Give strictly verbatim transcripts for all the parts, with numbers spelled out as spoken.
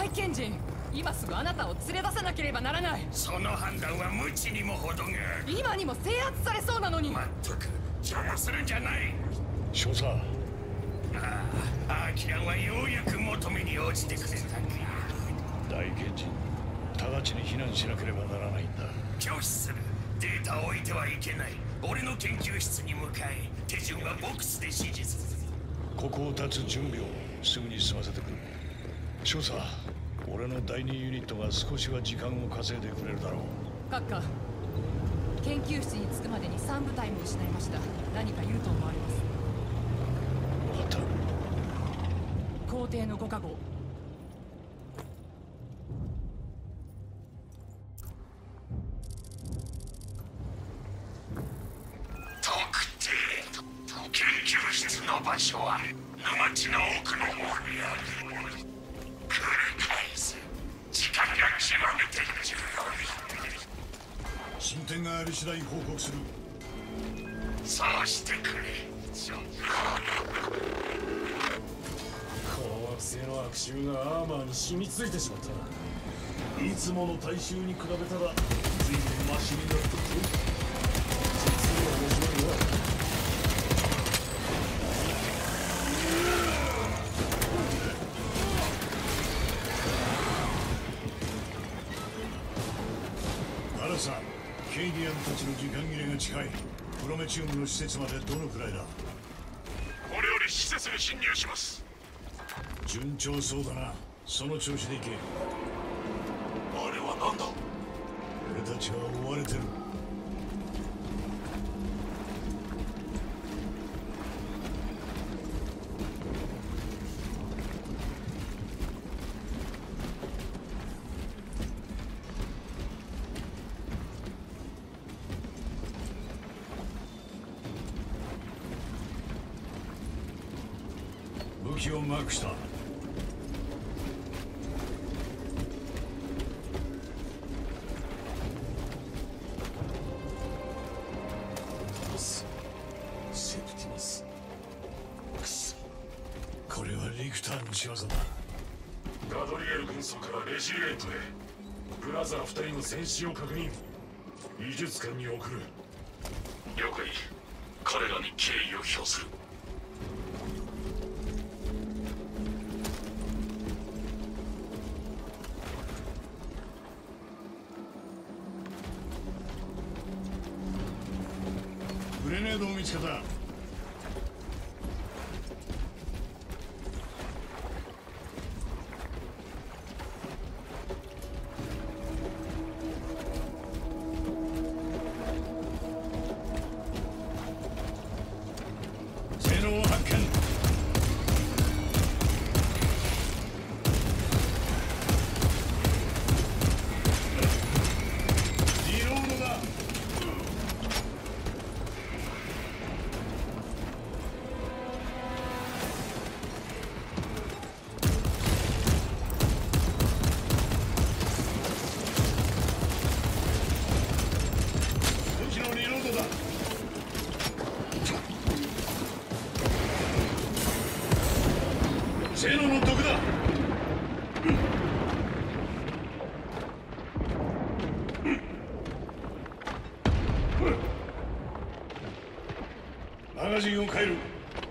大賢人、今すぐあなたを連れ出さなければならない。 その判断は無知にも程がある。 今にも制圧されそうなのに。 まったく邪魔するんじゃない。 少佐。ああ、アーキラはようやく求めに応じてくれたか。 大賢人、直ちに避難しなければならないんだ。 拒否する。データを置いてはいけない。俺の研究室に向かい、手順はボックスで指示する。 ここを立つ準備をすぐに済ませてくる。少佐、俺の第二ユニットが少しは時間を稼いでくれるだろう。 閣下、研究室に着くまでにさん部隊も失いました。何か言うと思われます。 分かった。 皇帝のご加護。 研究室の場所は沼地の奥の方にある。繰り返す。時間が極めて重要。 進展があり次第報告する。 そうしてくれ。 この惑星の悪臭がアーマーに染みついてしまった。いつもの大衆に比べたら随分マシになってくる。実に面白いな。ケイディアンたちの時間切れが近い。プロメチウムの施設までどのくらいだ。 これより施設に侵入します。 順調そうだな。その調子でいけ。 あれは何だ。 俺たちは追われてる。武器をマークした。 セプティマス。くそ。 これはリクターの仕業だ。 ガドリエル軍曹からレジリエントへ。ブラザー二人の戦死を確認。医術官に送る。 了解。彼らに敬意を表する。 グレネードを見つけた。性能を発見。リロードだ。性能の毒だ。マガジンを変える。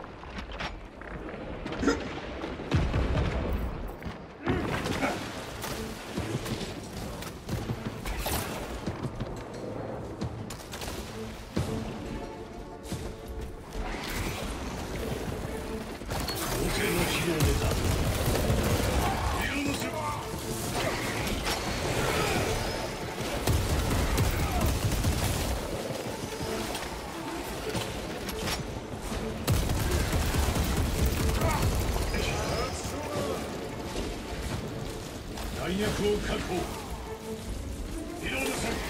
弾薬を確保。リロードする。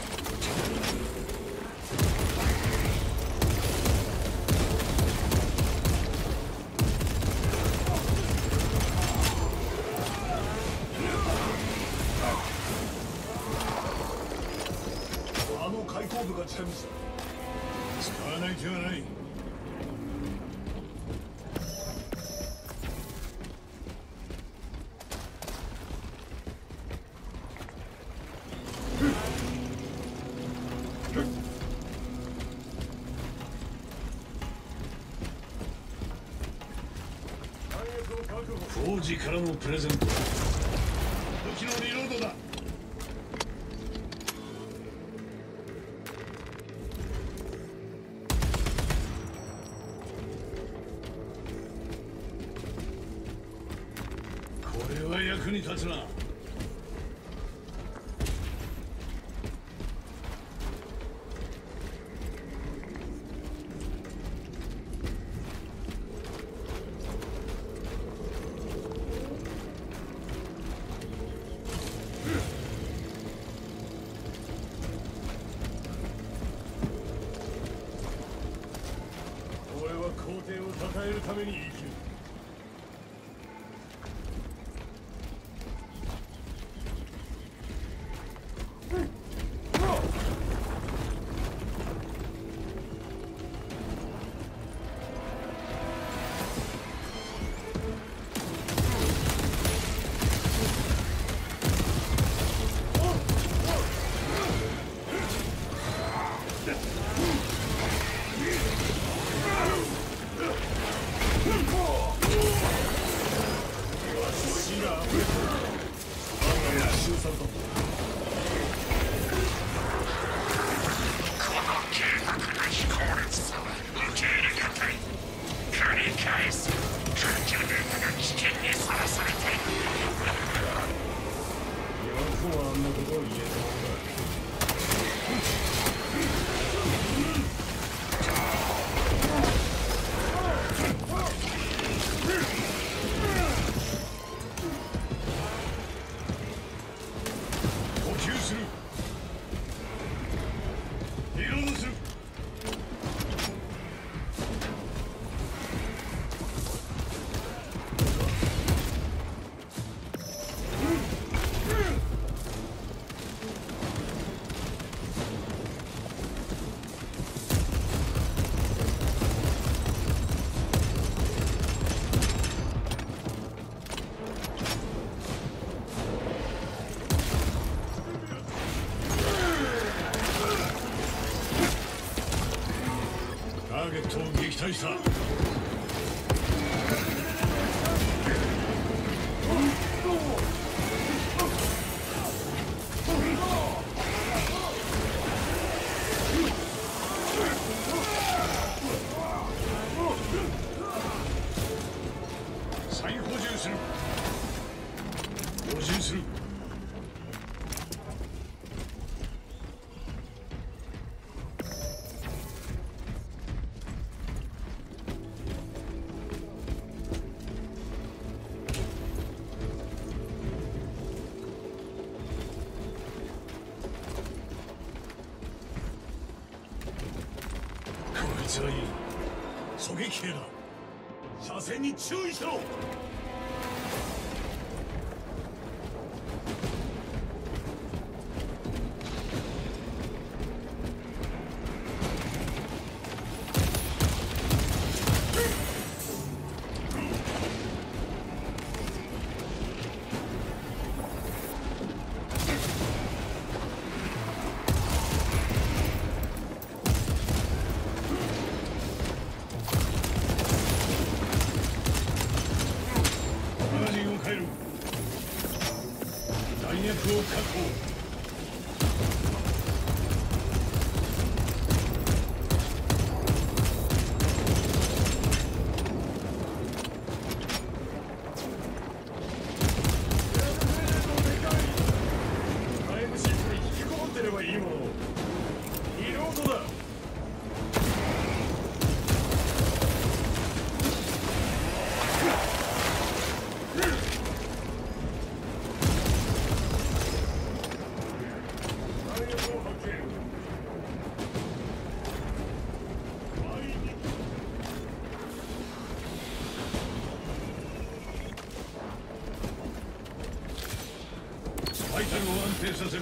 あの開口部が近道だ。 使わない手はない。 当時からのプレゼント。武器のリロードだ。これは役に立つな。 皇帝を称えるために生きる。 ターゲットを撃退した。再補充する。補充する。こいつはいい。狙撃兵だ。車線に注意しろ。弾薬を確保。タイムシップに引きこもってればいいもの。リロードだ。バイタルを安定させる。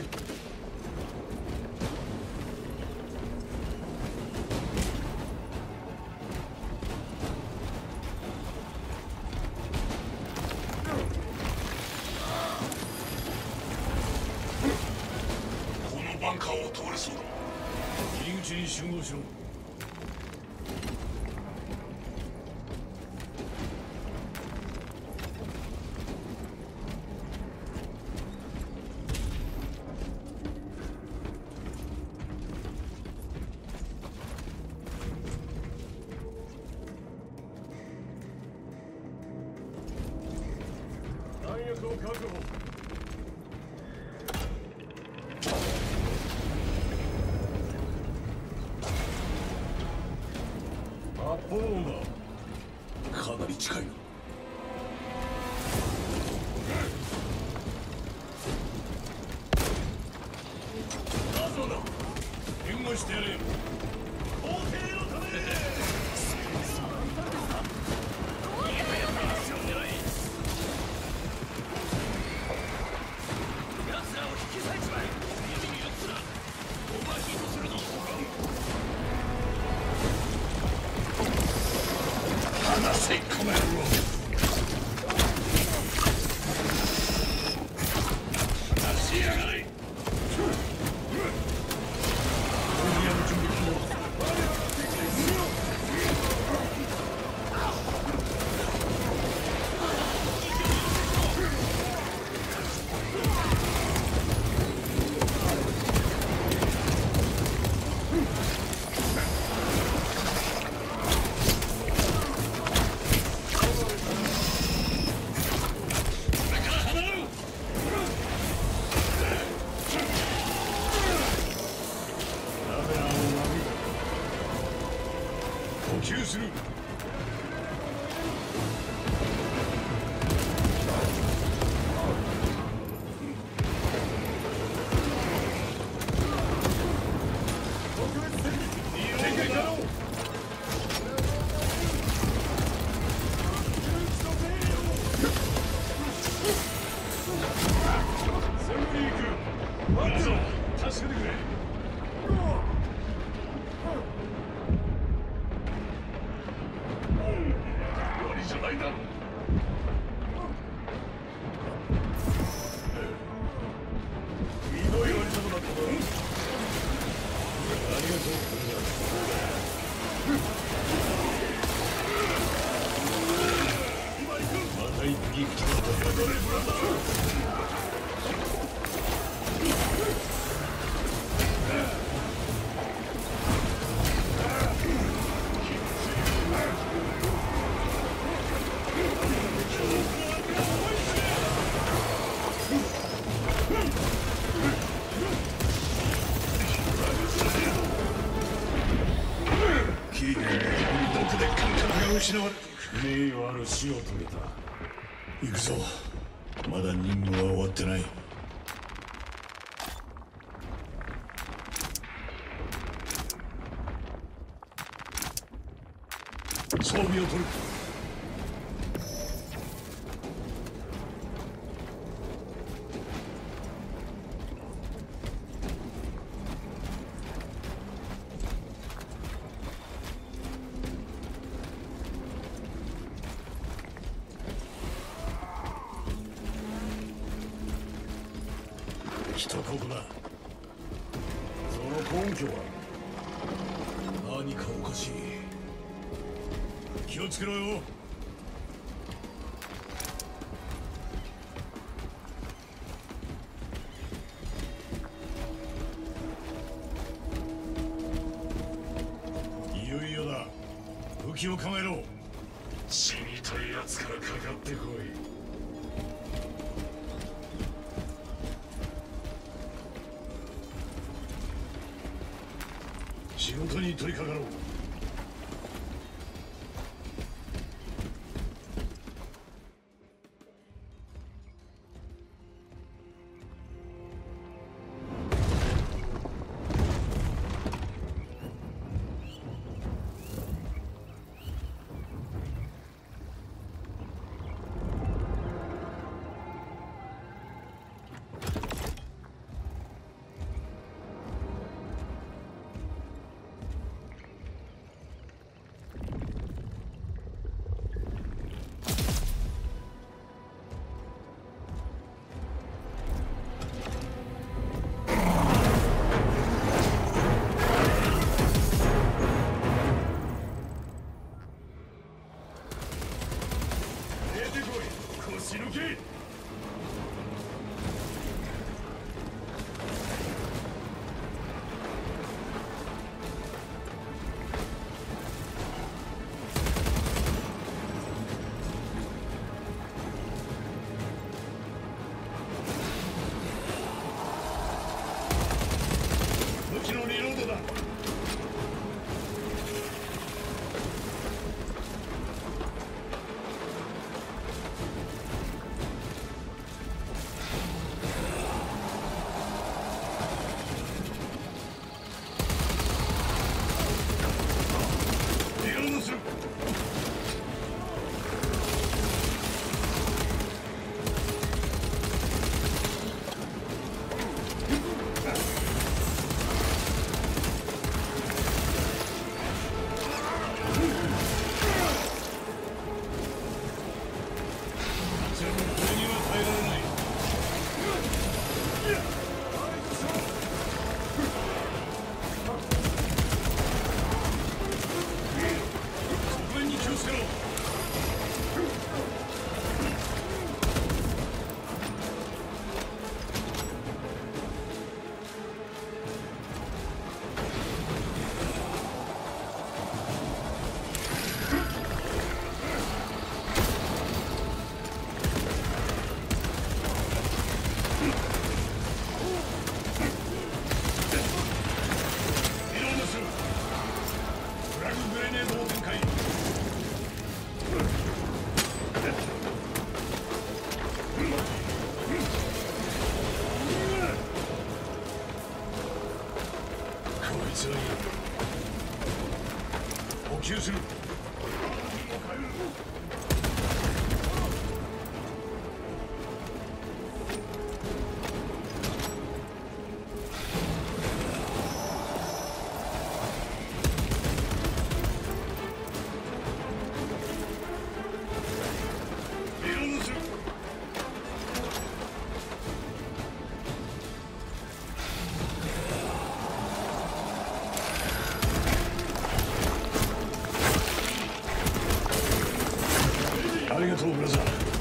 このバンカーを通れそうだ。 入り口に集合しろ。 弾薬を確保。発砲音だ。かなり近いな。だそうだ。援護してやれ。皇帝のために。名誉ある死を遂げた。行くぞ。まだ任務は終わってない。装備を取る。一ここだ。その根拠は何かおかしい。気をつけろよ。いよいよだ。武器を構えろ。死にたいやつからかかってこい。仕事に取り掛かろう。 はいい。補給する。ありがとうブラザー。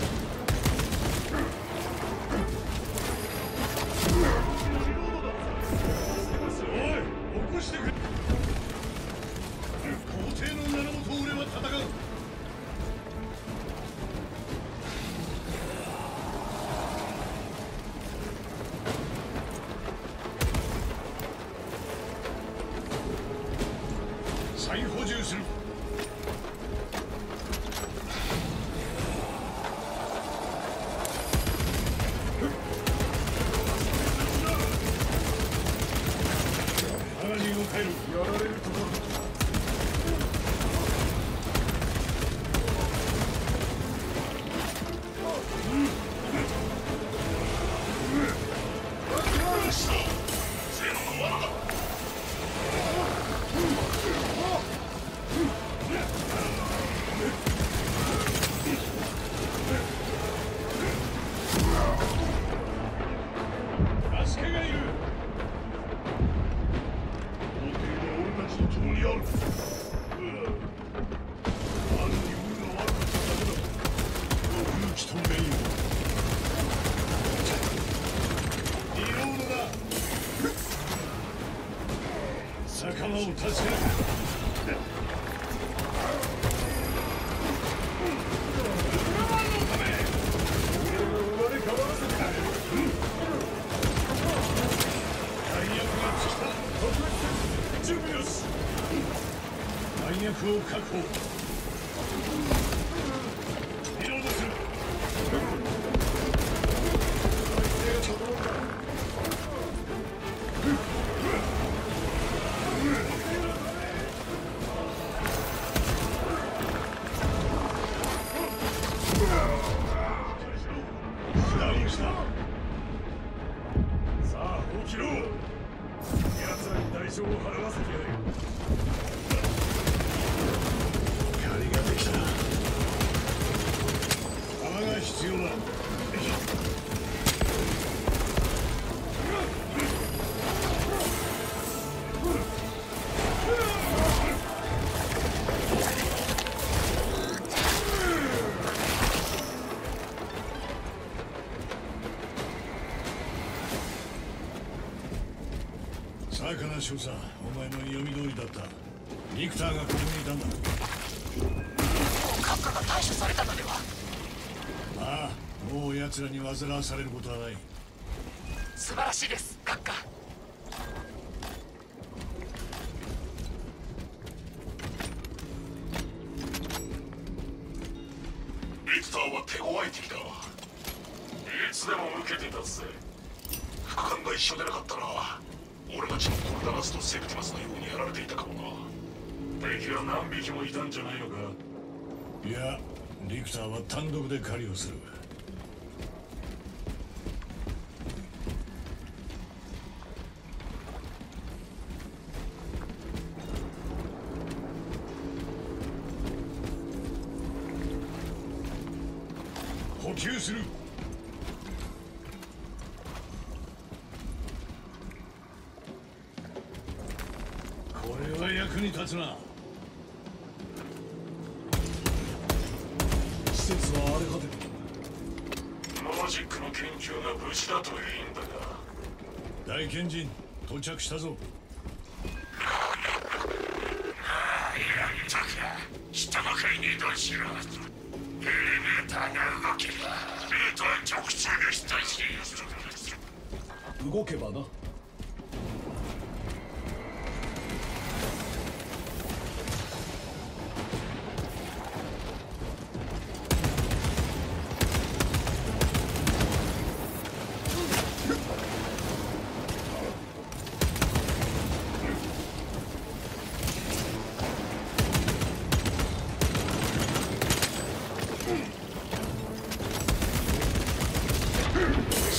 おい、起こしてくれ。皇帝の名のもと俺は戦う。再補充する。やられるところだ。助けがいる。共にある。あるに運が悪かっただけだ。勇気と名誉。挑むのだ。仲間を助ける。のため俺が生まれ変わらせてくれ。大役が尽きた。準備よし。弾薬を確保。リロードする。ダウンした。さあ起きろ。奴らに代償を払わせてやれ。借りができた。弾が必要だ。さあかな少佐、お前の読み通りだった。ビクターがここにいたんだ。 閣下が対処されたのでは。 ああ、もう奴らに煩わされることはない。 素晴らしいです、閣下。ビクターは手強い敵だ。いつでも受けてたぜ。副官が一緒でなかったら俺たちのコルダナスとセプティマスのようにやられていたかもな。敵は何匹もいたんじゃないのか。 いや、ビクターは単独で狩りをする。補給する。これは役に立つな。施設は荒れ果てている。 マジックの研究が無事だといいんだが。 大賢人、到着したぞ。 ああ、やっとか。人の階に移動しろ。エレベーターが動けばルートは直通が等しい。 動けばな。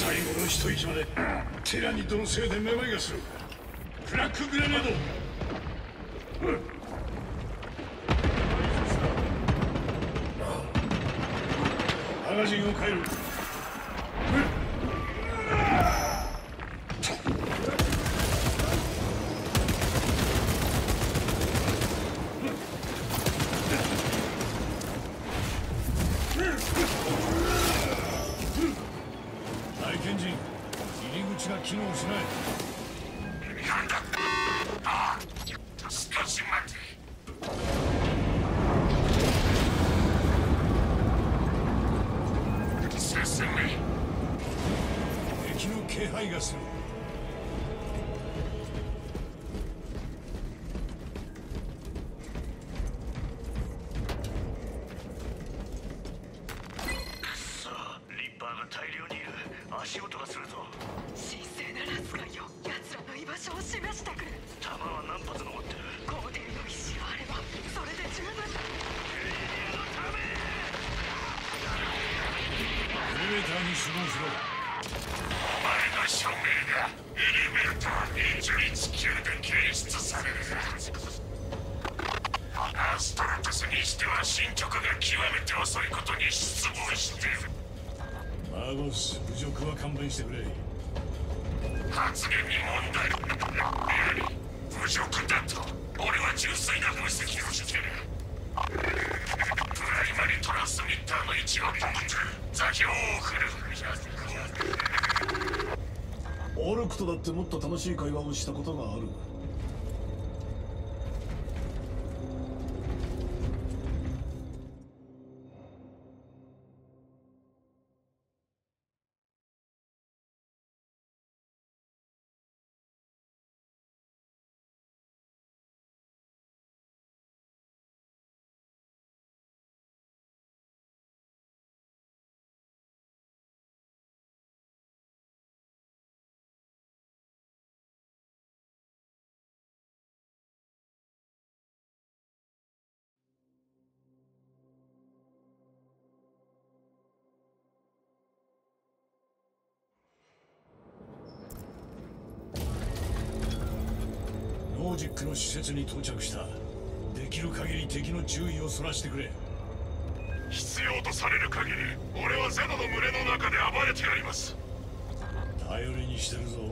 最後の一息までティラニッドのせいでめまいがする。フラッググレネード。マガジンを変える。大賢人、入り口が機能しない。 なんだ。ああ、少し待て。進め。 敵の気配がする。 さあ、リッパーが大量にいる。足音がするぞ。 神聖なラスがよ、奴らの居場所を示してくれ。 弾は何発残ってる？ 皇帝の意志があればそれで十分だ。 エレベーターに集合しろ。 お前の署名がエレベーターにじゅういち級で検出される。アストラトスにしては進捗が極めて遅いことに失望している。 マーゴス、侮辱は勘弁してくれ。 発言に問題あり、侮辱だと俺は純粋な分析をしてる。プライマリトランスミッターの位置を座標を振る。 オルクとだってもっと楽しい会話をしたことがある。 ノージックの施設に到着した。できる限り敵の注意をそらしてくれ。 必要とされる限り俺はゼノの群れの中で暴れてやります。 頼りにしてるぞ。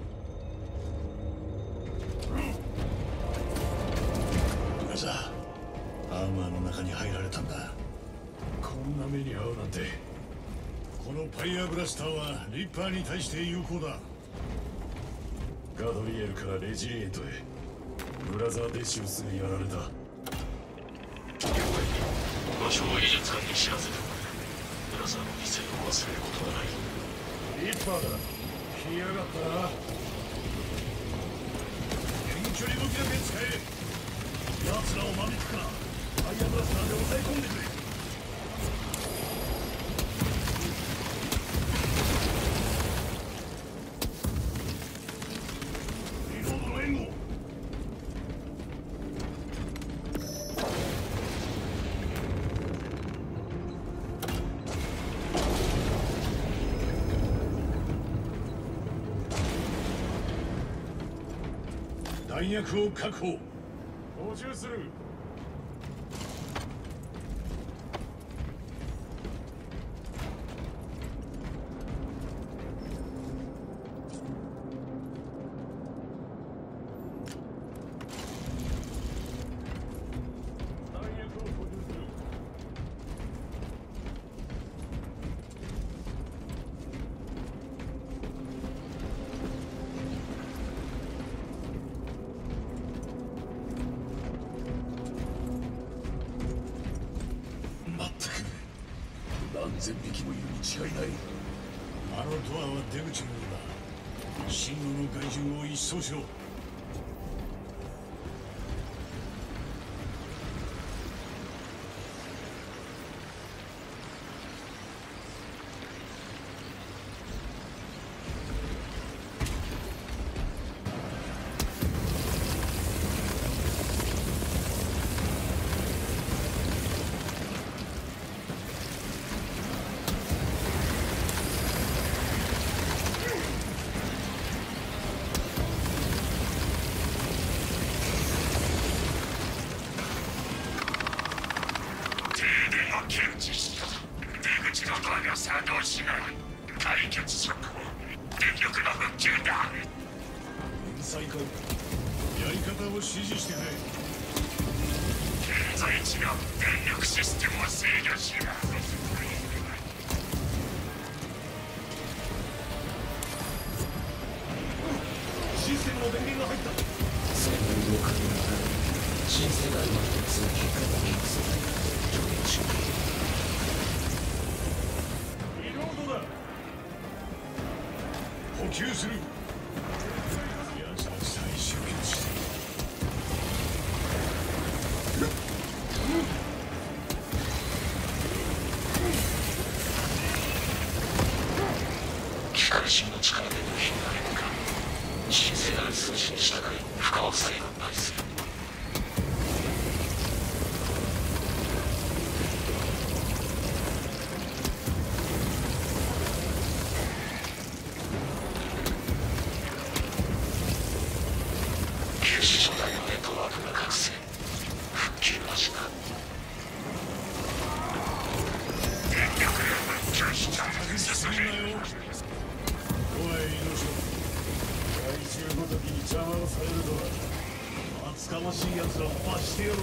ガザ、アーマーの中に入られたんだ。こんな目に遭うなんて。このファイヤーブラスターはリッパーに対して有効だ。 ガドリエルからレジリエントへ。ブラザー・デシウスにやられた。 場所を技術官に知らせておく。ブラザーの犠牲を忘れることはない。 リッパーだ。来やがったな。 遠距離武器だけ使え。奴らを間引くか。ファイヤーブラスターで抑え込んでくれ。リロードの援護。弾薬を確保。 補充する。弾薬を補充する。 まったく何千匹もいるに違いない。 あのドアは出口のようだ。進路の害獣を一掃しろ。 解決策は電力の復旧だ。 天才か。 やり方を指示してくれ。 現在地が電力システムを制御しシステムの電源が入った。 その動かになら新世代の通勤化の現在助言中。 リロードだ。 補給する。奴は再集結している。 機械人の力で部品が変化。新世代数字に従い負荷を再分配する。九死状態のネットワークが覚醒。復旧はした。電力が復旧した。 すぎんなよ。おい命を。 害虫ごときに邪魔をされるとは厚かましい奴らを罰してやろう。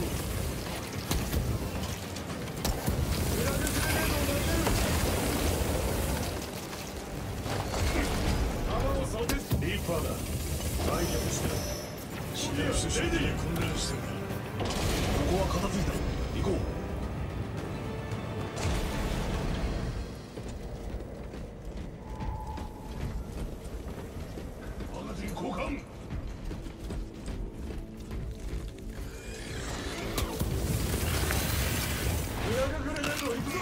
弾を装填。リッパーだ。解約してる。 シネプスショットに混乱してる。 ここは片付いた。行こう。 マガジン交換。 裏がくれないぞ。行くぞ。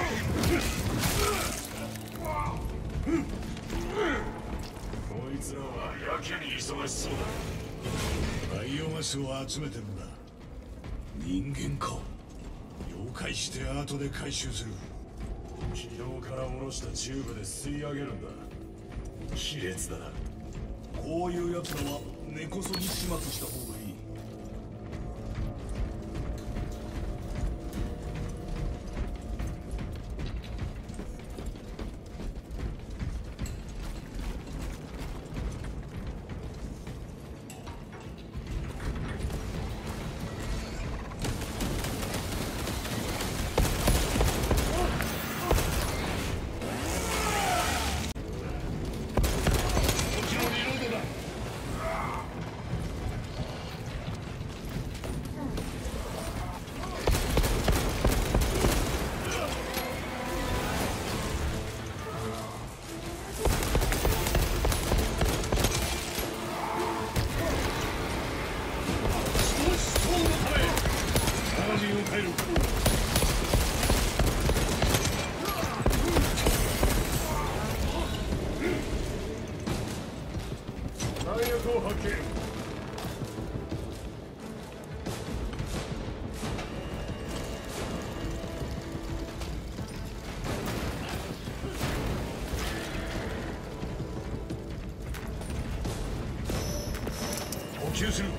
こいつらはやけに忙しそうだ。 バイオマスを集めてるんだ。人間か。了解して後で回収する。 軌道から下ろしたチューブで吸い上げるんだ。卑劣だな。こういうやつらは根こそぎ始末した方がいい。 補給する。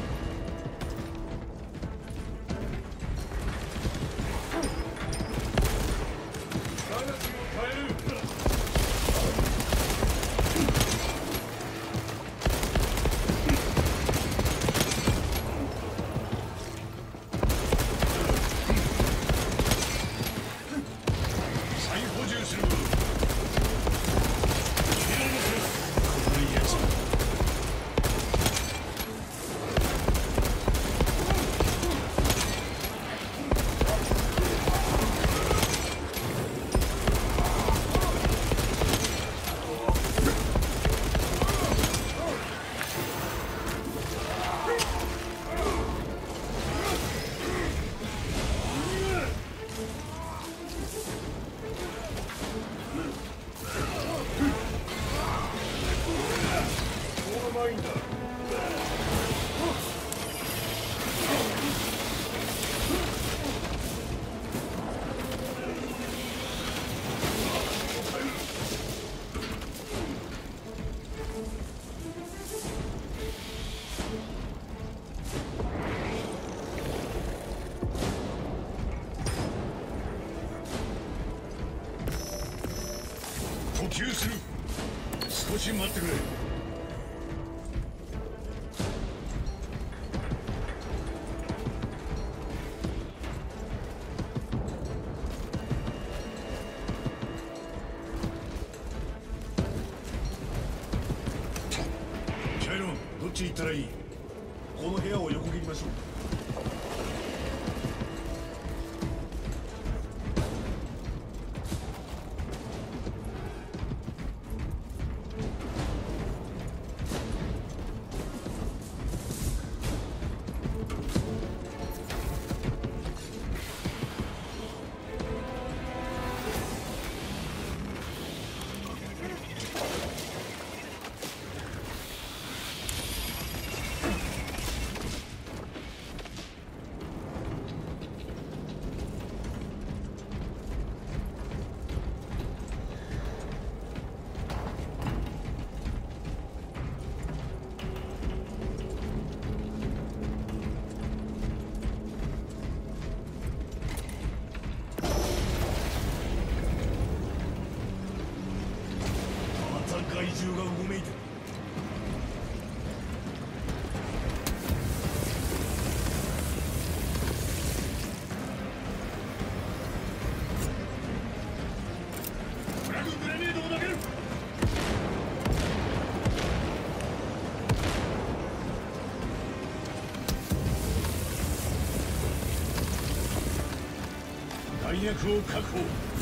再補充する。補給。 給する。少し待ってくれ。シャイロン、どっち行ったらいい？ この部屋を横切りましょう。怪獣がうごめいてる。フラググレネードを投げる。弾薬を確保。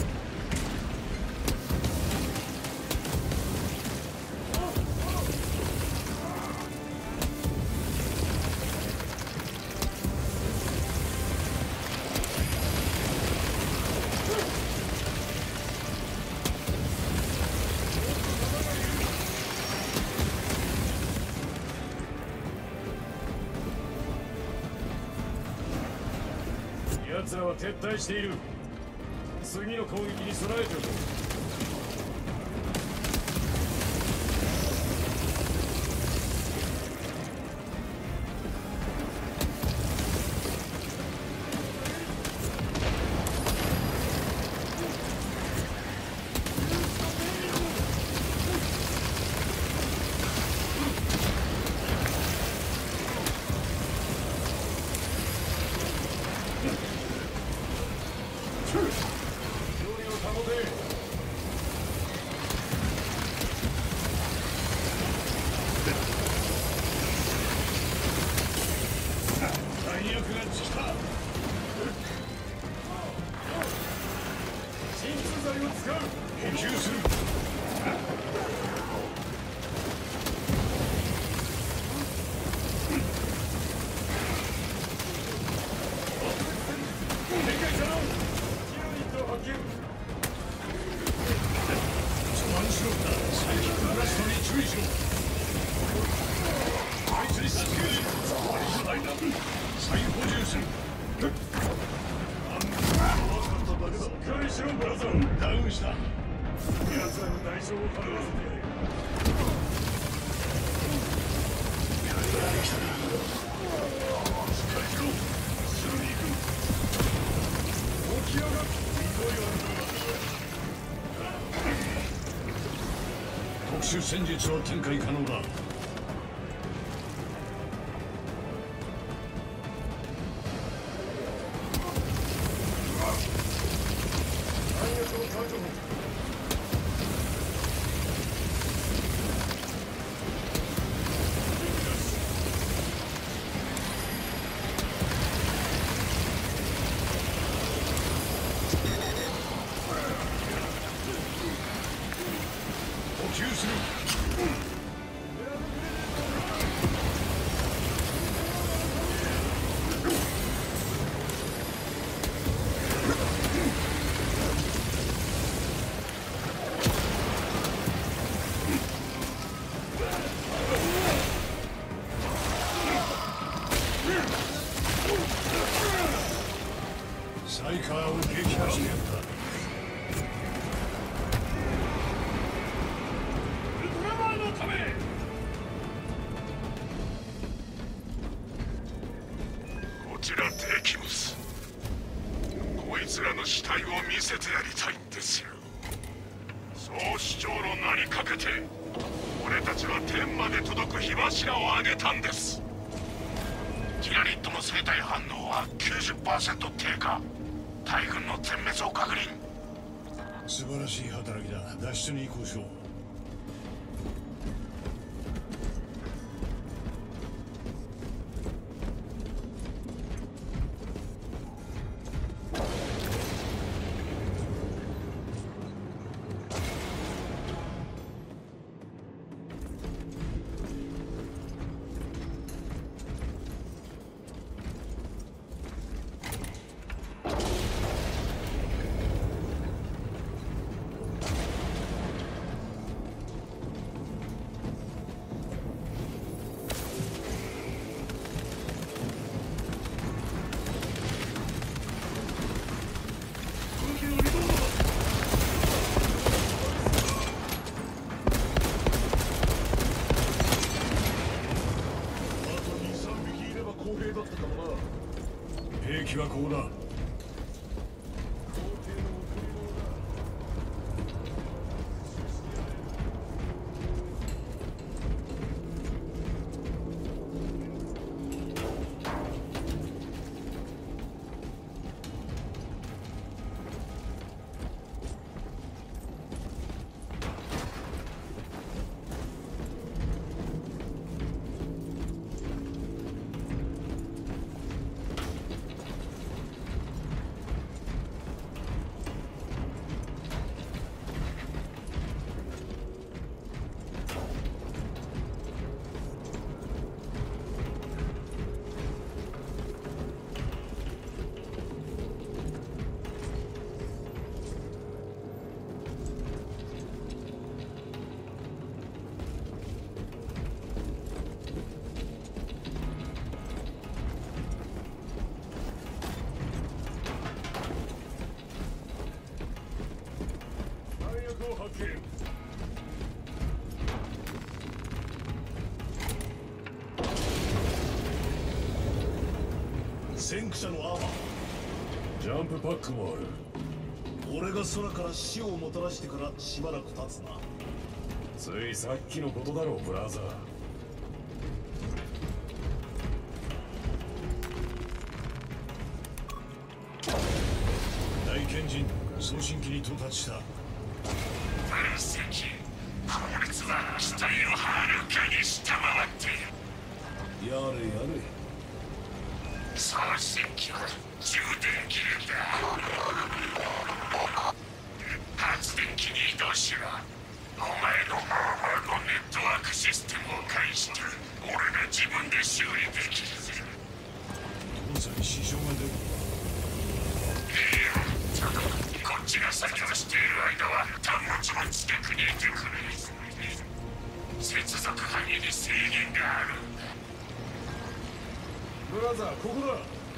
奴らは撤退している。次の攻撃に備えておこう。特殊戦術を展開可能だ。サイカーを撃破してやった。ウルトラマンのため。 こちらテキムス。こいつらの死体を見せてやりたいんですよ。そう主張のにかけて俺たちは天まで届く火柱を上げたんです。ティラニットの生体反応は きゅうじゅっパーセント 低下。大軍の全滅を確認。 素晴らしい働きだ。脱出に移行しろ。兵器はここだ。先駆者のアーマー、 ジャンプパックもある。 俺が空から死をもたらしてからしばらく経つな。 ついさっきのことだろう、ブラザー。 大賢人、送信機に到達した。 分析、効率は期待をはるかに下回っている。 やれやれ。 送信機は充電切れだ。発電機に移動しろ。お前のアーマーのネットワークシステムを介して俺が自分で修理できる。 動作に支障が出る。 いや、こっちが作業している間は端末の近くにいてくれ。接続範囲に制限があるんだ。 ブラザー、ここだ。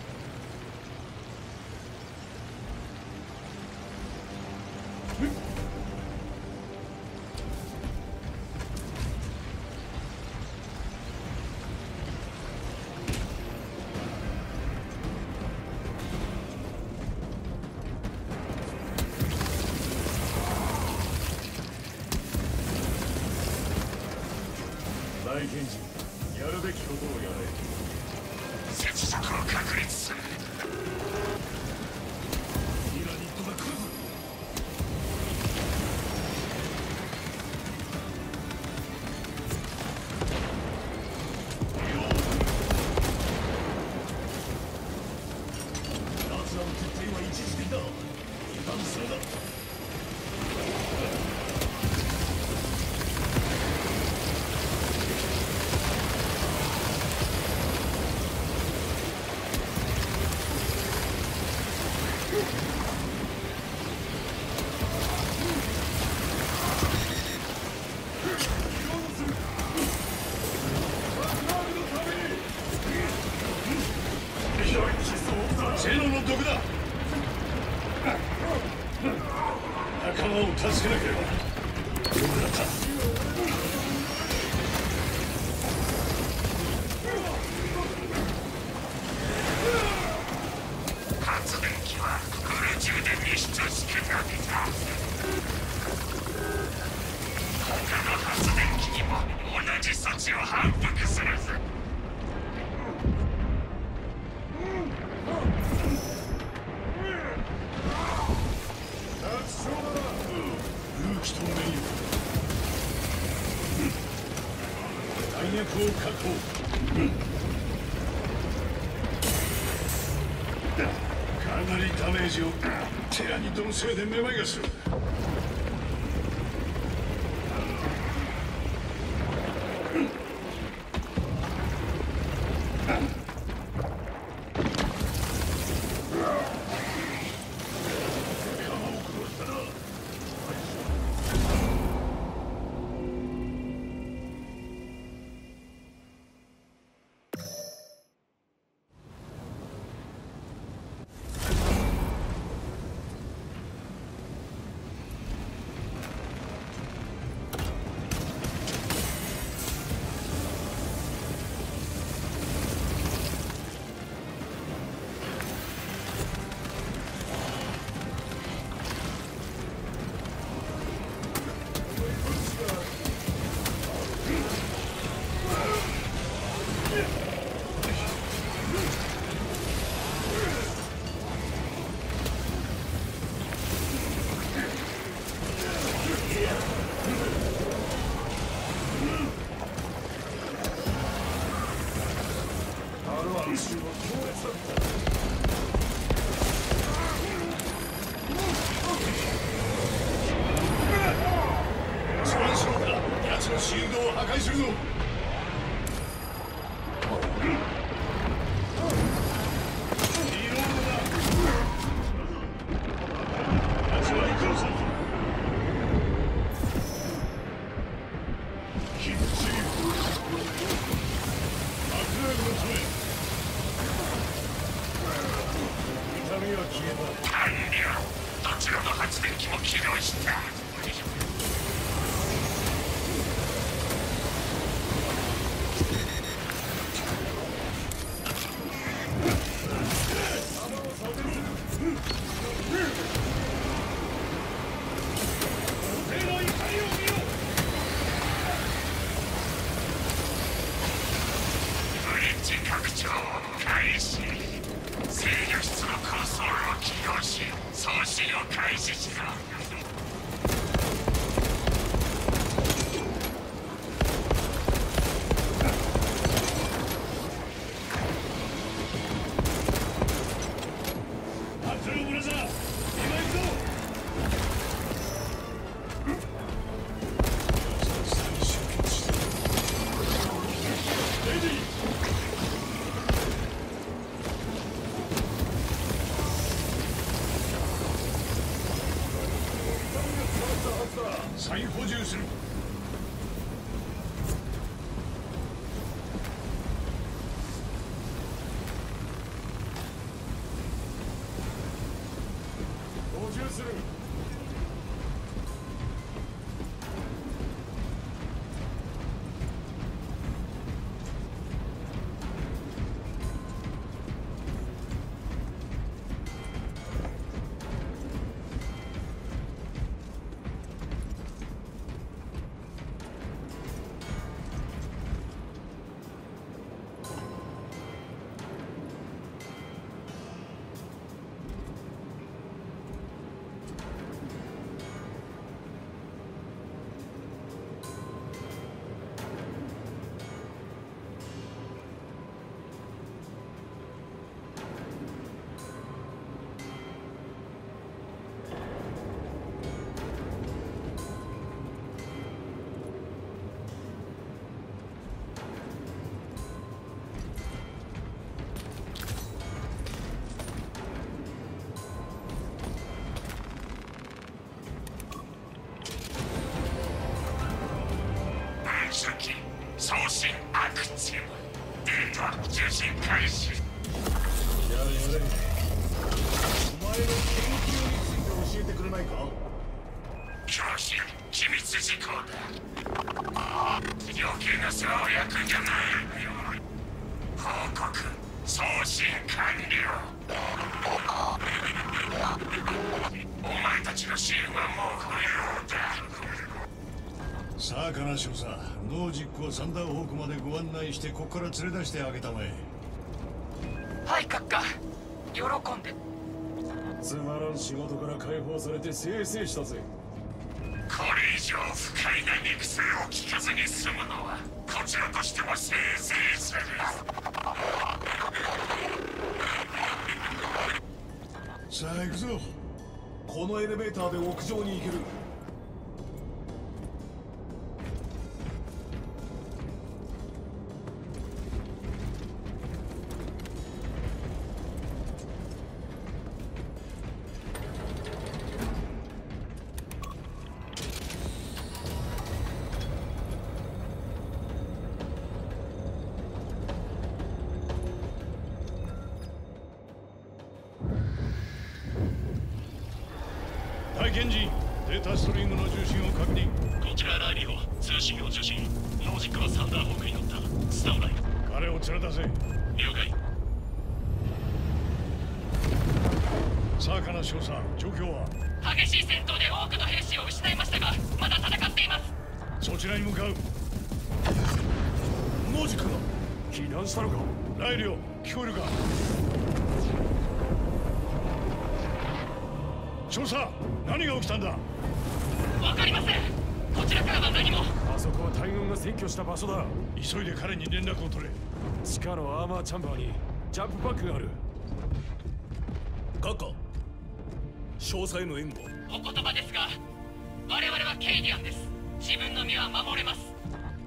大賢人、やるべきことをやれ。 接続を確立する。 ティラニットが来るぞ。奴らの撤退は一時的だ。油断するな。ゼロの毒だ。仲間を助けなければ。毒だった。 発電機はフル充電にし続けたんだ。 措置を反復するぜ。 勇気と名誉弾薬を確保。かなりダメージをテラニットのせいでめまいがする。シールドを破壊するぞ。再補充する。補充する。 送信アクティブ。データ受信開始。 やれやれ。お前の研究について教えてくれないか。 教師機密事項だ。余計な世話を焼くんじゃない。報告送信完了。お前たちの支援はもう不要だ。 さあかな少佐、ノージックをサンダーホークまでご案内してここから連れ出してあげたまえ。 はい閣下、喜んで。 つまらん仕事から解放されてせいせいしたぜ。 これ以上不快な肉声を聞かずに済むのはこちらとしてもせいせいする。 さあ行くぞ。 このエレベーターで屋上に行ける。 体験時、データストリームの重心を確認。 こちらライリオ、通信を受信。ノージックはサンダーホークに乗った。スタンバイ。 彼を連れ出せ。 了解。 さあかな少佐、状況は？ 激しい戦闘で多くの兵士を失いましたが、まだ戦っています。 そちらに向かう。ノージックが避難したのか？ ライリオ、聞こえるか？少佐、何が起きたんだ？ わかりません。こちらからは何も。 あそこは大軍が占拠した場所だ。 急いで彼に連絡を取れ。 地下のアーマーチャンバーにジャンプパックがある。 閣下、詳細の援護。 お言葉ですが、我々はケイディアンです。自分の身は守れます。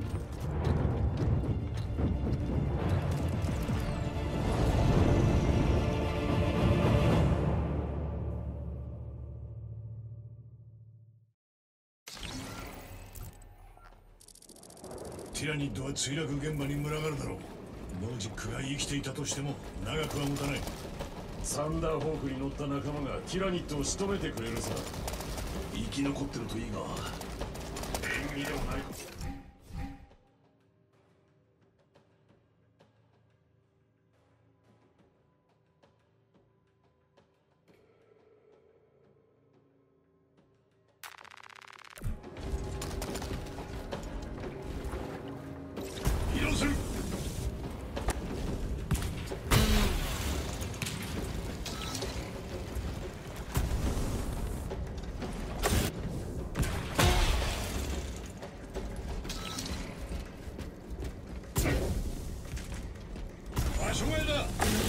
ティラニッドは墜落現場に群がるだろう。ノージックが生きていたとしても長くは持たない。 サンダーホークに乗った仲間がティラニットを仕留めてくれるさ。 生き残ってるといいが。 縁起でもない。 移動する。場所前だ。